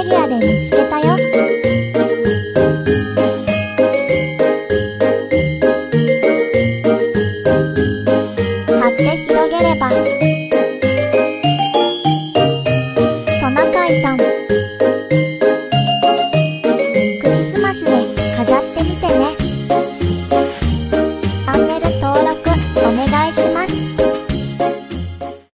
ギアで見つけたよ。貼って広げれば。トナカイさん。クリスマスで飾ってみてね。